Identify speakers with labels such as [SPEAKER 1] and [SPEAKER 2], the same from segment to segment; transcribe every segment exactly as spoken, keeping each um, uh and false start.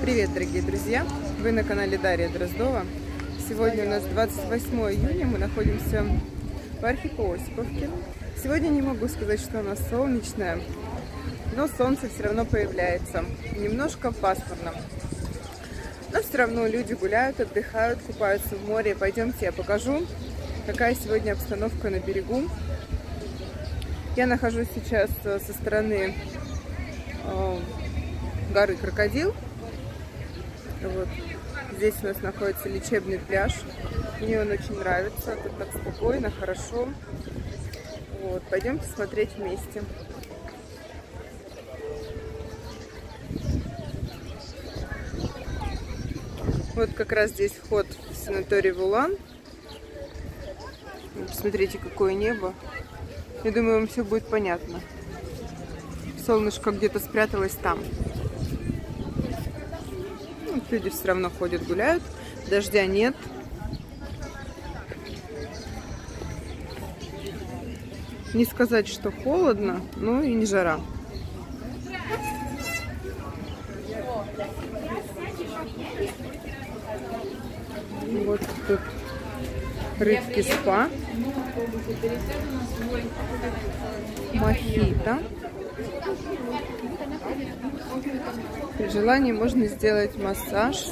[SPEAKER 1] Привет, дорогие друзья! Вы на канале Дарья Дроздова. Сегодня у нас двадцать восьмое июня, мы находимся в Архипо-Осиповке. Сегодня не могу сказать, что у нас солнечное, но солнце все равно появляется. Немножко пасмурно. Но все равно люди гуляют, отдыхают, купаются в море. Пойдемте, я покажу, какая сегодня обстановка на берегу. Я нахожусь сейчас со стороны э, горы Крокодил. Вот. Здесь у нас находится лечебный пляж. Мне он очень нравится. Тут так спокойно, хорошо. Вот. Пойдемте смотреть вместе. Вот как раз здесь вход в санаторий Вулан. Посмотрите, какое небо. Я думаю, вам все будет понятно. Солнышко где-то спряталось там. Вот люди все равно ходят, гуляют. Дождя нет. Не сказать, что холодно, но и не жара. Вот тут рыбский спа. Мохито. При желании можно сделать массаж.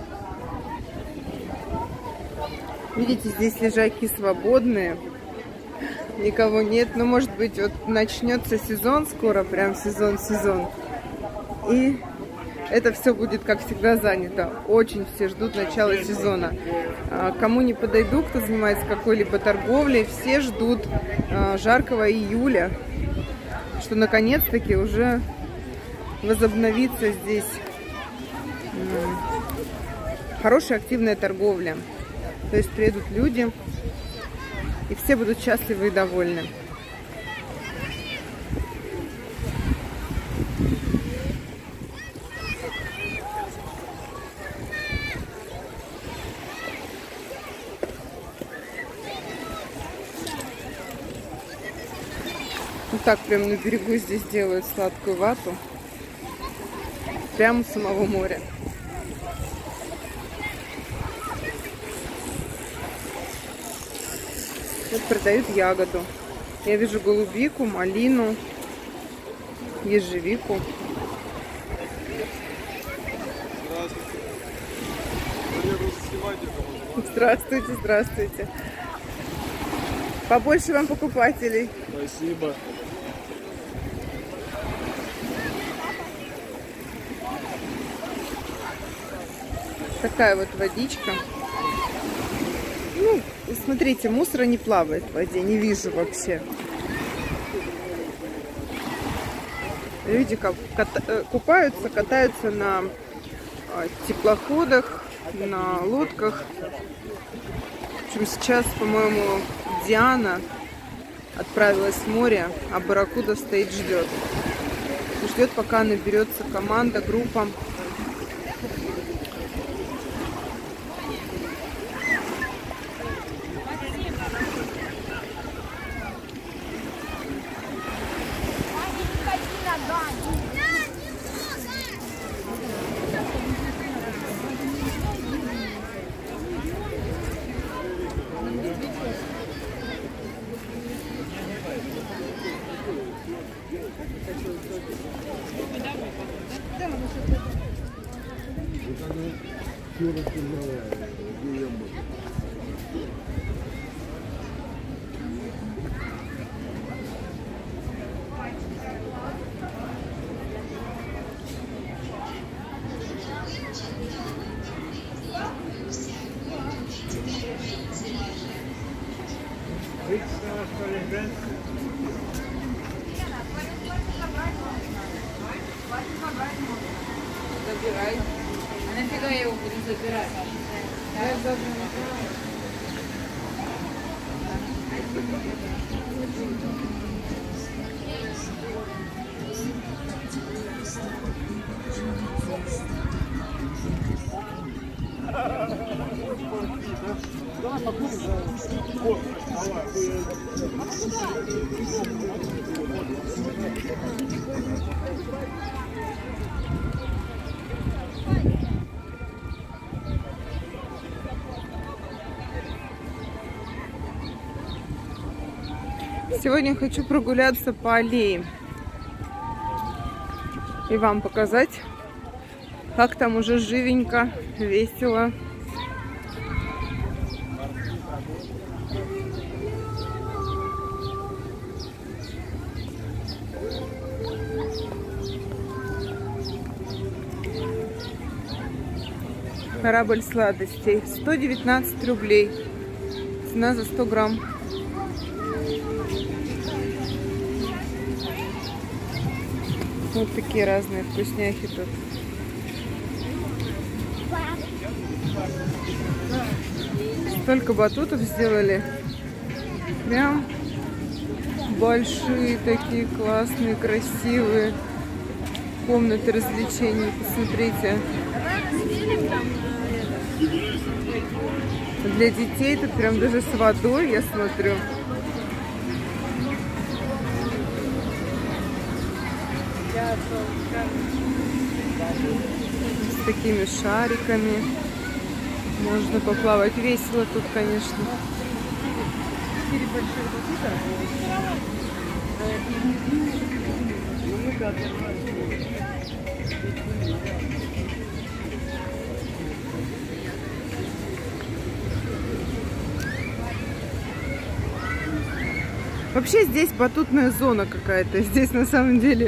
[SPEAKER 1] Видите, здесь лежаки свободные. Никого нет. Но может быть вот начнется сезон скоро, прям сезон-сезон. И это все будет, как всегда, занято. Очень все ждут начала сезона. Кому не подойду, кто занимается какой-либо торговлей, все ждут жаркого июля, что наконец-таки уже возобновится здесь хорошая активная торговля. То есть приедут люди, и все будут счастливы и довольны. Вот так прямо на берегу здесь делают сладкую вату. Прямо у самого моря. Вот продают ягоду. Я вижу голубику, малину, ежевику. Здравствуйте, здравствуйте. Побольше вам покупателей.
[SPEAKER 2] Спасибо.
[SPEAKER 1] Такая вот водичка. Ну, смотрите, мусора не плавает в воде, не вижу вообще. Люди купаются, катаются на теплоходах, на лодках. В общем, сейчас, по-моему, Диана отправилась в море, а Барракуда стоит, ждет. Ждет, пока наберется команда, группа.
[SPEAKER 3] Забирай. А нафига я его буду забирать? Я заберу.
[SPEAKER 2] Давай покурим, давай.
[SPEAKER 1] Сегодня хочу прогуляться по аллее и вам показать, как там уже живенько, весело. Корабль сладостей. сто девятнадцать рублей. Цена за сто грамм. Вот такие разные вкусняхи тут. Столько батутов сделали. Прям большие такие классные, красивые комнаты развлечений. Посмотрите. Для детей тут прям даже с водой, я смотрю. С такими шариками. Можно поплавать. Весело тут, конечно. Вообще здесь батутная зона какая-то. Здесь на самом деле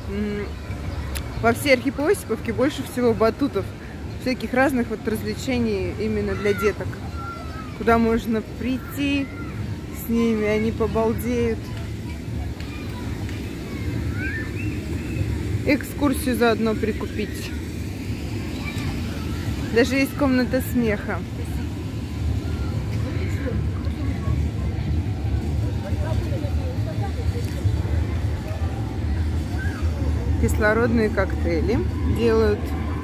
[SPEAKER 1] во всей Архипо-Осиповке больше всего батутов. Всяких разных вот развлечений именно для деток. Куда можно прийти с ними, они побалдеют. Экскурсию заодно прикупить. Даже есть комната смеха. Кислородные коктейли делают.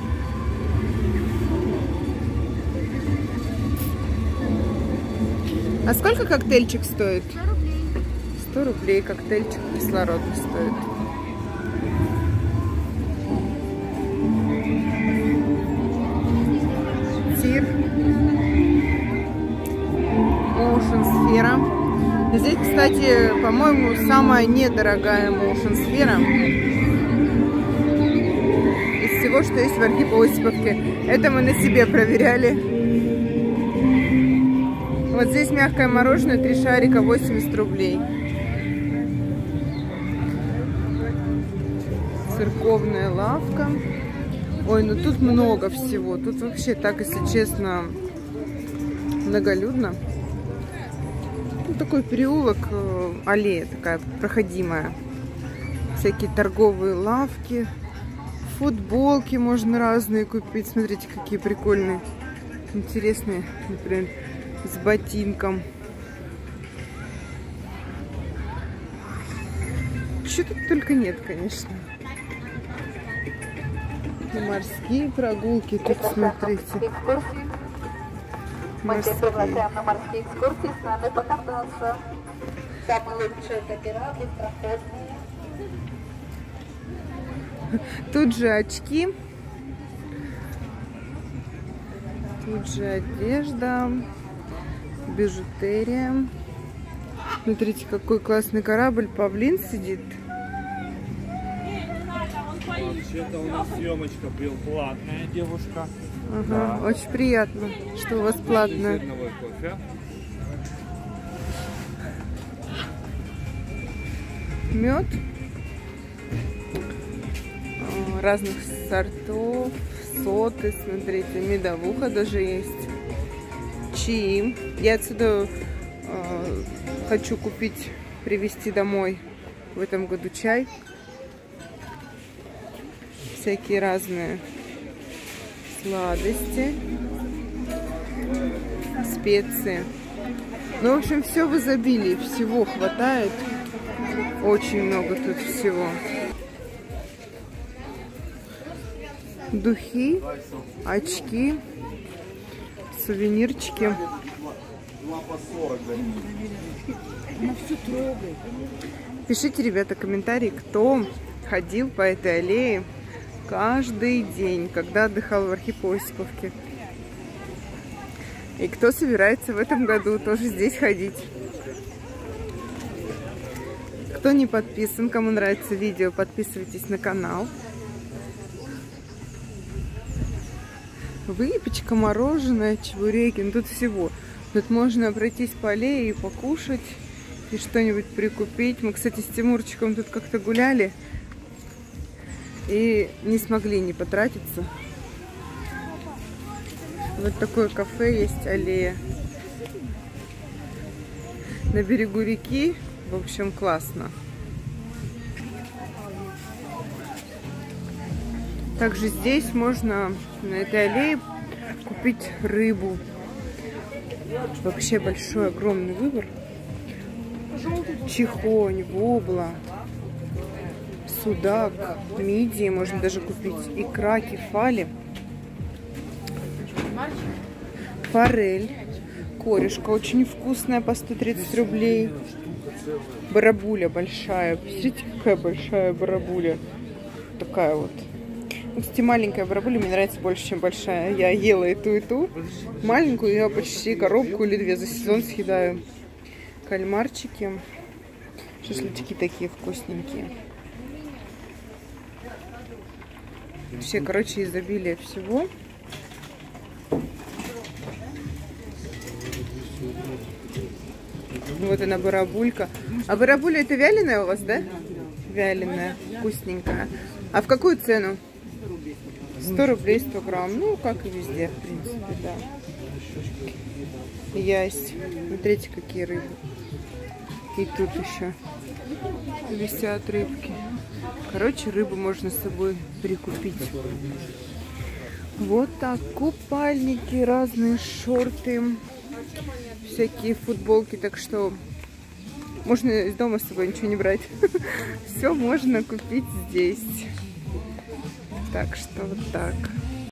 [SPEAKER 1] А сколько коктейльчик стоит? сто рублей. сто рублей коктейльчик кислородный стоит. Тир. Моушен сфера. Здесь, кстати, по-моему, самая недорогая моушен сфера из всего, что есть в Архипо-Осиповке. Это мы на себе проверяли. Вот здесь мягкое мороженое, три шарика, восемьдесят рублей. Церковная лавка. Ой, ну тут много всего. Тут вообще так, если честно, многолюдно. Ну, такой переулок, аллея такая проходимая. Всякие торговые лавки. Футболки можно разные купить. Смотрите, какие прикольные, интересные, например, с ботинком. Что тут только нет, конечно. И морские прогулки тут, смотрите.
[SPEAKER 4] Мы тебя приглашаем на морские экскурсии, с нами покататься. Самые лучшие катера, быстроходные.
[SPEAKER 1] Тут же очки. Тут же одежда. Бижутерия. Смотрите, какой классный корабль. Павлин сидит.
[SPEAKER 2] Вообще-то у нас съемочка был платная, девушка.
[SPEAKER 1] Ага,
[SPEAKER 2] Да.
[SPEAKER 1] очень приятно, что у вас платно.
[SPEAKER 2] Кофе.
[SPEAKER 1] Мед разных сортов, соты, смотрите, медовуха даже есть. Чаи. Я отсюда э, хочу купить, привезти домой в этом году чай. Всякие разные сладости, специи. Ну, в общем, все в изобилии, всего хватает. Очень много тут всего. Духи, очки, сувенирчики. Пишите, ребята, комментарии, кто ходил по этой аллее каждый день, когда отдыхал в Архипо-Осиповке. И кто собирается в этом году тоже здесь ходить. Кто не подписан, кому нравится видео, подписывайтесь на канал. Выпечка, мороженое, чебуреки, ну тут всего. Тут можно пройтись по аллее и покушать, и что-нибудь прикупить. Мы, кстати, с Тимурчиком тут как-то гуляли и не смогли не потратиться. Вот такое кафе есть, аллея. На берегу реки, в общем, классно. Также здесь можно на этой аллее купить рыбу. Вообще большой, огромный выбор. Чихонь, вобла, судак, мидии можно даже купить. Икра, кефали, форель, корешка очень вкусная по сто тридцать рублей. Барабуля большая. Посмотрите, какая большая барабуля. Такая вот. Кстати, маленькая барабуля мне нравится больше, чем большая. Я ела и ту, и ту. Маленькую я почти коробку или две за сезон съедаю. Кальмарчики. Шашлычки такие вкусненькие. Вообще, короче, изобилие всего. Вот она, барабулька. А барабуля это вяленая у вас, да? Вяленая, вкусненькая. А в какую цену? сто рублей сто грамм. Ну, как и везде, в принципе, да. Ясь. Смотрите, какие рыбы. И тут еще висят рыбки. Короче, рыбу можно с собой прикупить. Вот так. Купальники, разные шорты, всякие футболки. Так что можно из дома с собой ничего не брать. Все можно купить здесь. Так что вот так.